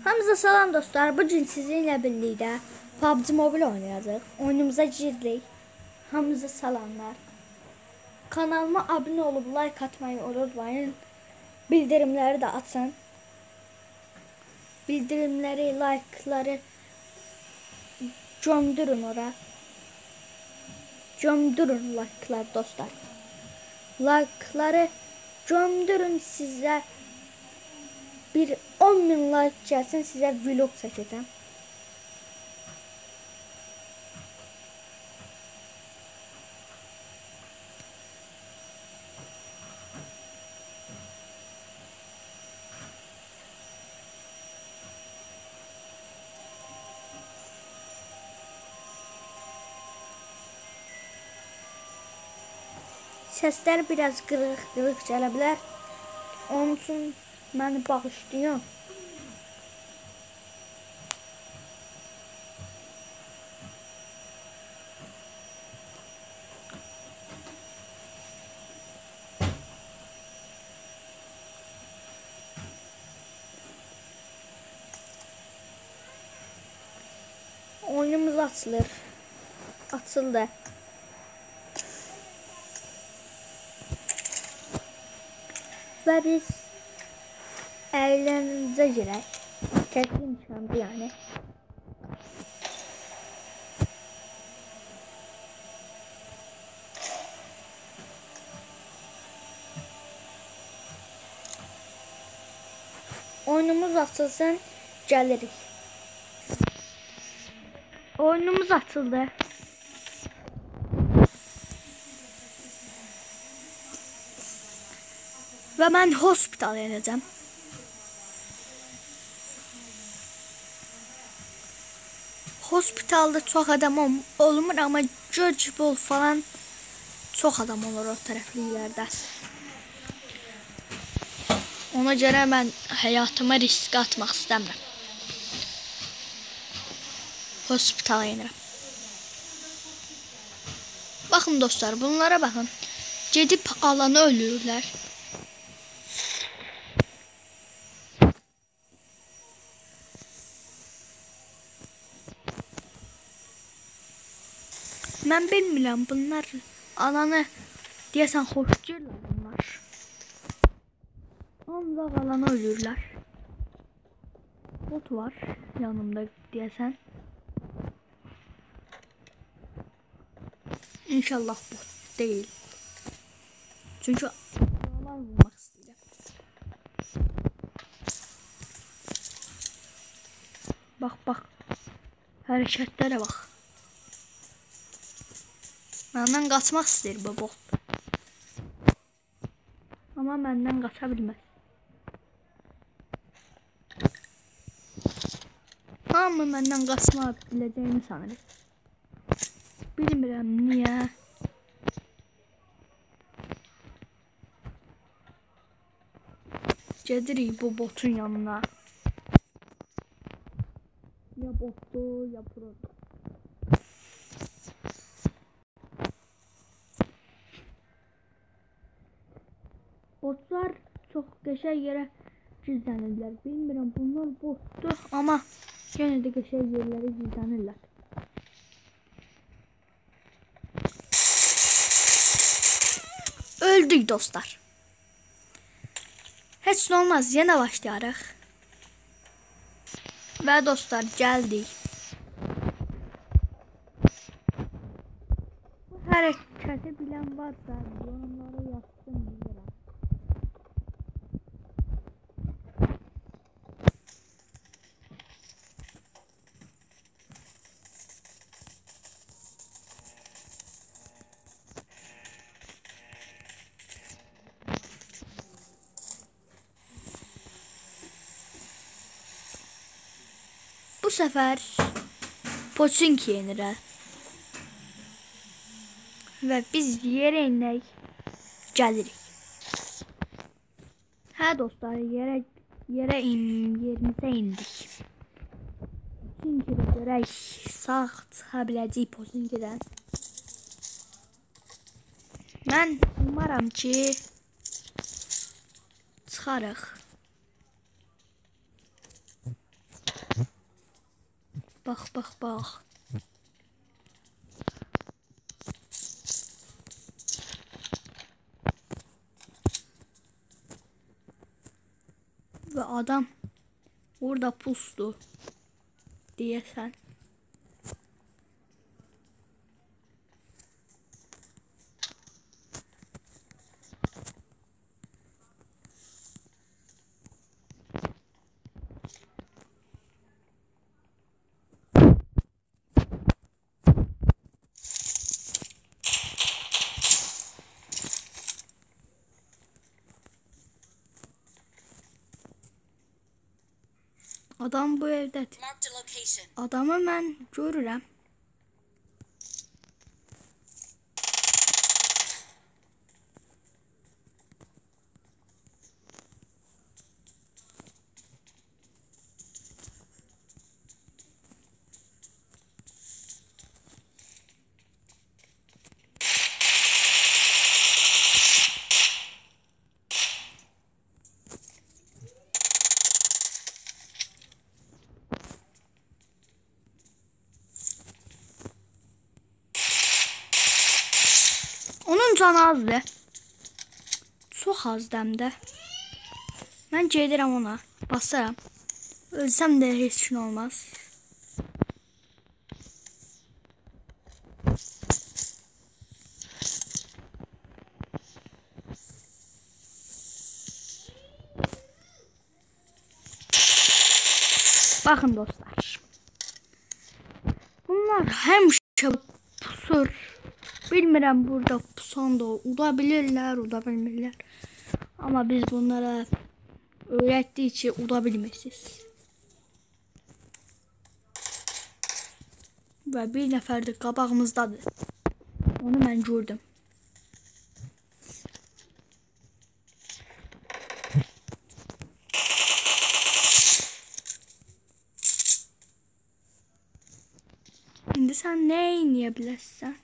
Hamınıza salam dostlar. Bugün sizinlə birlikdə PUBG Mobile oynayacağıq. Oyunumuza girdik. Hamınıza salamlar. Kanalıma abunə olub like atmayı unutmayın. Bildirimləri də açın. Bildirimləri, like'ları gömdürün ora. Gömdürün like'lar dostlar. Like'ları gömdürün, sizə bir 10.000 like gəlsin, sizə vlog çəkəcəm. Səslər biraz qırıq gələ bilər. Onun üçün məni bağışlayın. Oyunumuz açılır. Açıldı. Və biz əyləncə girək. Kəskin imkandı yəni. Oyunumuz açılsın, gəlirik. Oyunumuz açıldı. Və mən hospital edəcəm. Hospitalda çox adam olmur, amma Dodgeball falan çox adam olur o tərəfliklərdə. Ona görə mən həyatımı riskə atmaq istəmirəm. Hospitala inirəm. Baxın dostlar, bunlara baxın. Gedib alanı ölürlər. Mən bilmirəm, bunlar alanı deyəsən xoşlayırlar bunlar. Ancaq alanı ölürlər. Bot var yanımda deyəsən. İnşallah bot deyil. Çünki aralar vurmaq istəyirəm. Bax. Hərəkətlərə bax. Məndən qaçmaq istəyir bu bot. Amma məndən qaça bilməz. Hamı məndən qaçma biləcəyini sanırım. Bilmirəm niyə. Gedirik bu botun yanına. Ya botdu, ya pro. Botlar çox qəşəng yerə gizlənirlər. Bilmirəm, bunlar botdur, amma yenə də qəşəng yerlərə gizlənirlər. Öldük dostlar. Heç nə olmaz, yenə başlayarıq. Və dostlar, gəldik. Bu hərəkəti bilən varsa, yorumlara yazsın bilirəm. Bu səfər Pochinki yenirə. Və biz yerə inək, gəlirik. Hə dostlar, yerimizə indik. Pochinki'də görək, sağ çıxa biləcəyik Pochinki'dən. Mən umaram ki çıxarıq. Bax. Ve adam orada pustu diyesen. Adam bu evdədir. Adamı mən görürəm. Onun canı azdır. Çox azdır həm də. Mən gedirəm ona. Basaram. Ölsəm də heç gün olmaz. Baxın dostlar. Bunlar həmişə pusur. Bilmirəm burada pusan da udabilirlər, uda bilmirlər. Amma biz bunlara öyrətdik ki, uda bilmirsiniz. Və bir nəfər də qabağımızdadır. Onu mən gördüm. İndi sən nə eləyə bilərsən?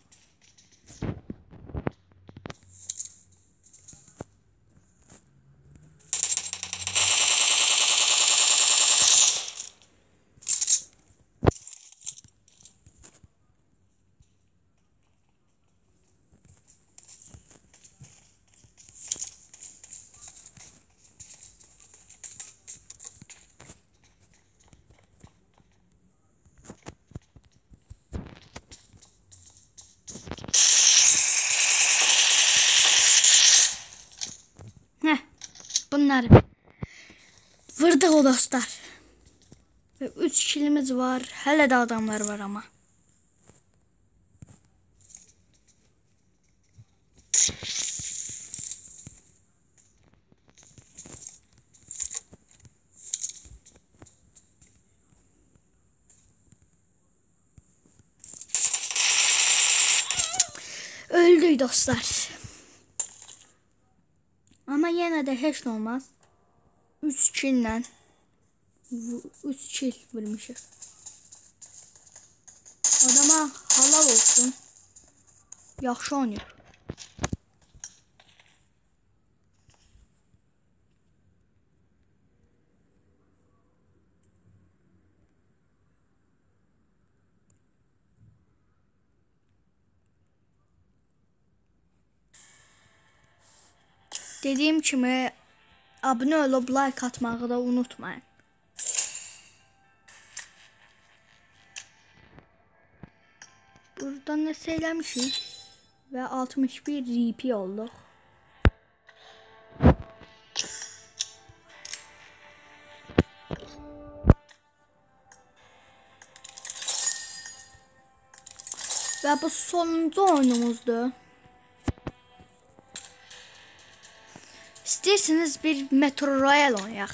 Bunları vurduq o dostlar. Ve 3 kilimiz var. Hələ də adamlar var ama. Öldük dostlar. Ama yine de heç olmaz. 3 killə 3 kill vurmuşuq. Adama halal olsun. Yaxşı oynayır. Dediğim kimi abone olup like atmağı da unutmayın. Buradan ne söylemişik ve 61 RP olduk. Ve bu sonuncu oyunumuzdu. İsterseniz bir Metro Royale oynayaq.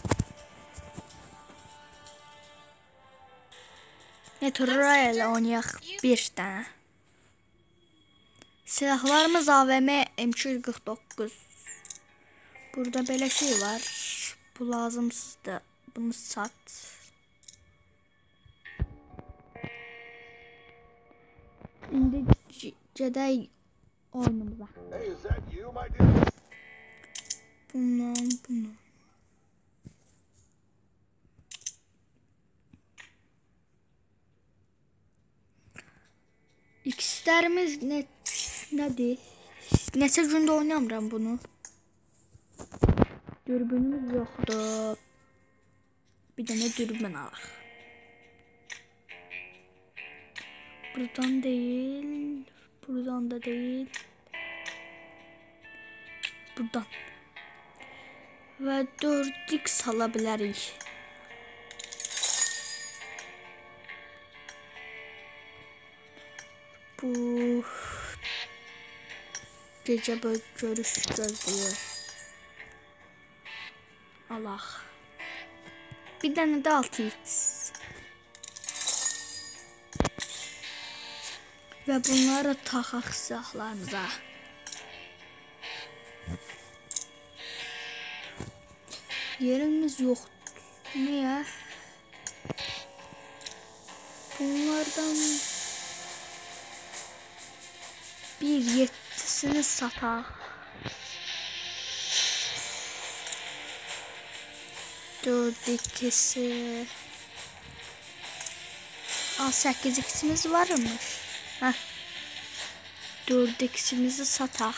Metro Royale oynayaq bir tane. Silahlarımız AVM M249. Burada belə şey var. Bu lazımsızdır. Bunu sat. İndi gedək oyunumuza. Bundan. İşlərimiz nədir? Neçə gündə oynamıram bunu. Dürbünümüz yoxdur. Bir dənə dürbün alaq. Buradan değil. Buradan da değil. Buradan. Və 4x ala bilərik. Bu gecə böyle görüş gözləyir. Allah. Bir dənə də 6x. Və bunları taxaq silahlarımıza. Yerimiz yoxdur. Niyə? Bunlardan bir 7'sini sataq. 4-2'si. 8-2'simiz varmış. Heh. 4-2'simizi sataq.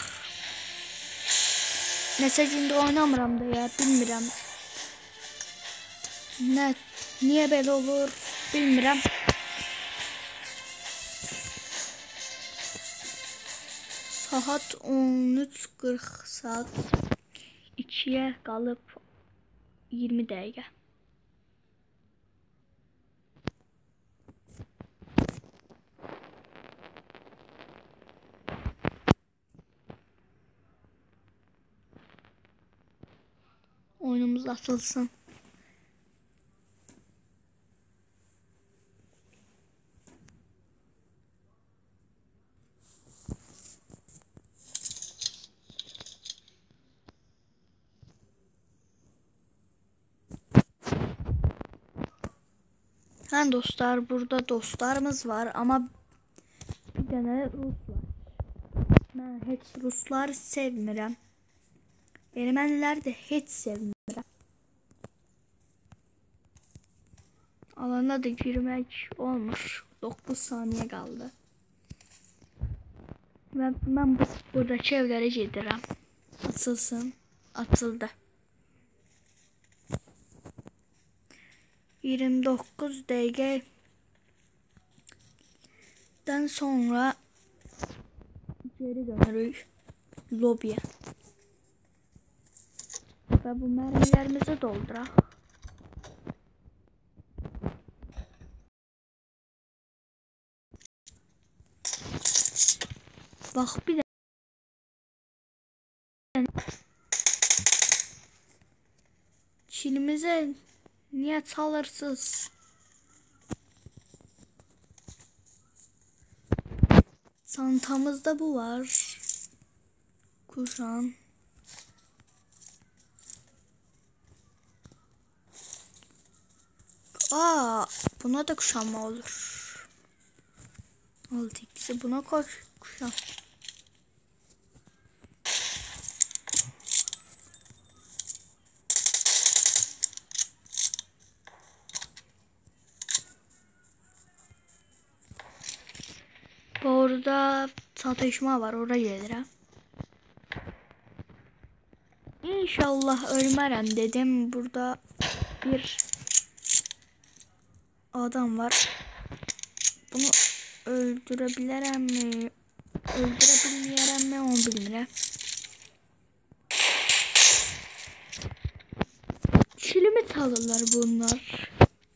Neçə gündə oynamıram da ya, bilmirəm. Niyə belə olur, bilmirəm. Saat 13:40 saat 2'ye qalıb 20 dəqiqə. Oyunumuz atılsın. Hə dostlar, burada dostlarımız var ama bir tane Rus var. Ben hiç Rusları sevmirəm. Erməniləri də heç sevmirəm. Alana da girmək olmuş. 9 saniye qaldı. Və mən buradakı evlərə gedirəm. Açılsın. Açıldı. 29 dəqiqədən sonra geri dönürük lobiyə. Və bu mərmilərimizi dolduraq. Bax bir də çilimizə niyə çalırsınız? Çantamızda bu var. Kuşan. Buna da kuşanma olur. 6x'i buna kuşan. Orada çatışma var, oraya gelirəm. İnşallah ölmərəm dedim. Burada bir adam var. Bunu öldürebilirim mi? Öldürebilmeyerem mi? Onu bilmirəm. Çilimi çalırlar bunlar.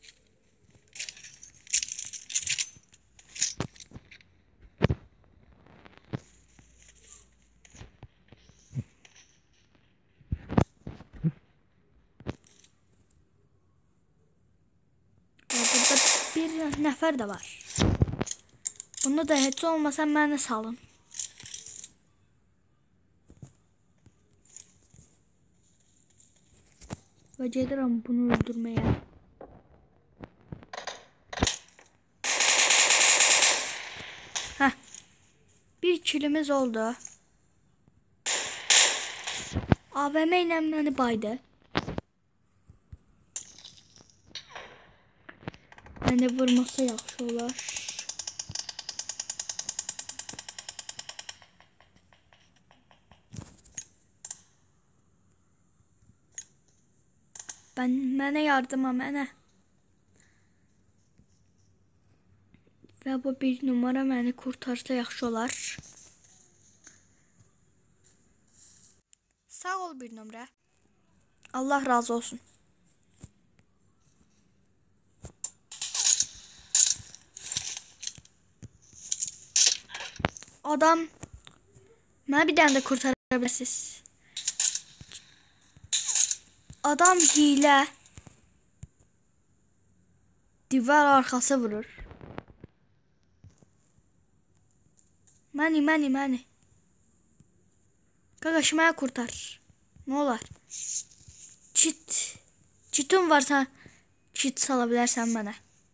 Bir nəfər də var. Bunu da heç olmasa mənə salın. Və gedirəm bunu öldürməyə. Heh. Bir kilimiz oldu. AVM ilə məni baydı. Beni vurması yaxşı olar. Mənə yardıma, mənə. Və bu bir numara məni kurtarsa yaxşı olar. Sağ ol bir numara. Allah razı olsun. Adam, mənə bir dənə də kurtara bilərsiniz. Adam hile. Divar arkası vurur. Məni. Qaqaş, mənə kurtar. Ne olar? Çitin varsa çit sala bilərsən mənə.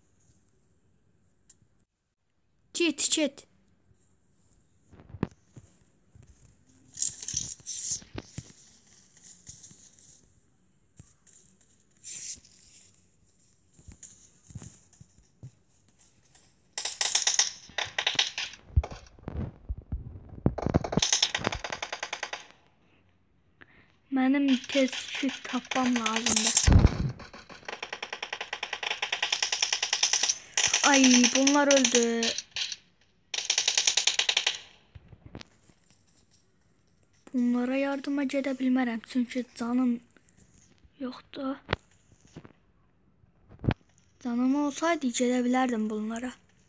Çit. Mənim tez çit tapmam lazımdır. Ay, bunlar öldü. Bunlara yardıma gedə bilmərəm, çünki canım yoxdur. Canım olsaydı gedə bilərdim bunlara.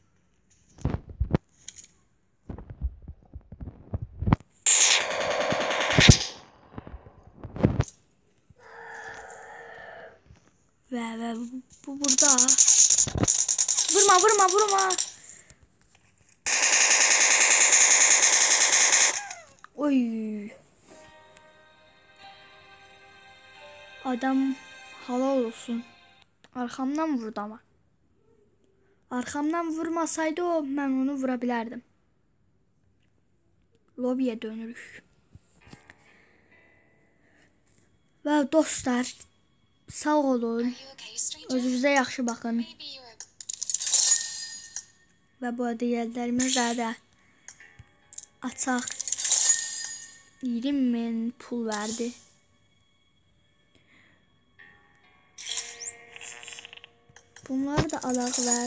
Və bu burada. Vurma. Oy. Adam halal olsun. Arkamdan vurdu ama. Arkamdan vurmasaydı o, mən onu vura bilərdim. Lobiyə dönürük. Və dostlar, sağ olun. Özünüzə yaxşı baxın. Və bu arada yerlərimizdə də açaq 20.000 pul verdi. Bunları da alaq və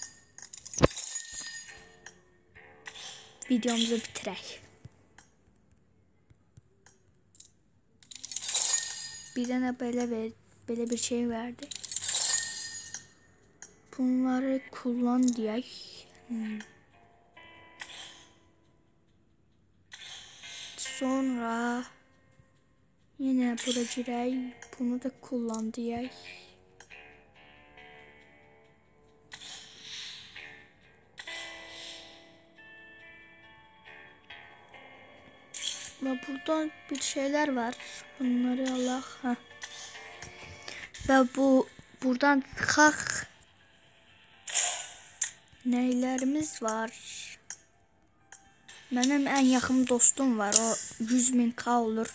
videomuzu bitirək. Bir dənə belə bir şey verdi. Bunları kullan deyək. Sonra yine bura girək. Bunu da kullan deyək. Ve burada bir şeyler var. Bunları Allah. Ve buradan çıxaq. Neylerimiz var? Benim en yakın dostum var. O 100.000K olur.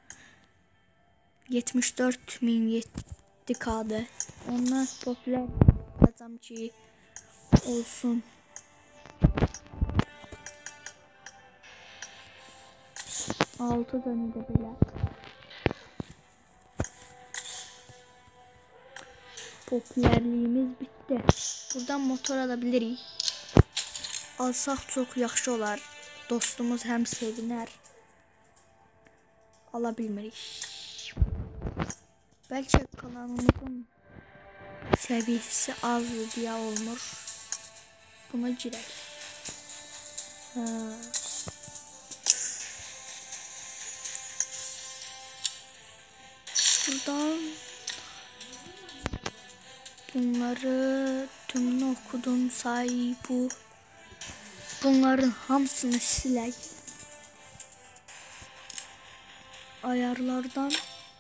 74.007K'dı. Ondan popüler yapacağım ki olsun. Altı tane de bile. Popülerliğimiz bitti. Buradan motor alabiliriz. Alsaq çok yaxşı olar. Dostumuz hem seviner. Ala bilmirik. Belki kanalımızın seviyesi az diye olmur. Buna girək. Buradan bunları tümünü okudum, say bu. Bunların hamısını silək. Ayarlardan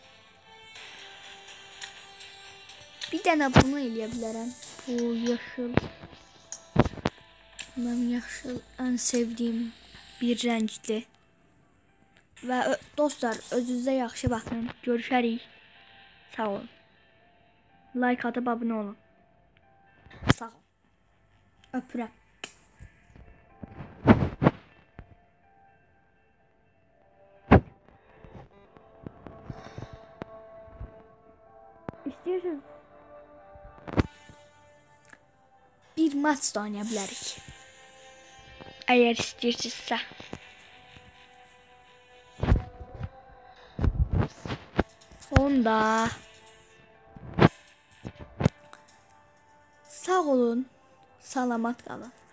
bir dənə bunu eləyə bilərəm. Bu yaşıl. Mənim yaşıl en sevdiğim bir renkli. Və dostlar, özünüzə yaxşı baxın. Görüşərik. Sağ olun. Like atıp abone olun. Sağ olun. Öpürəm. İstəyirsiniz bir maç da oynaya bilərik. Əgər istəyirsinizsə. Onda sağ olun, salamat qalın.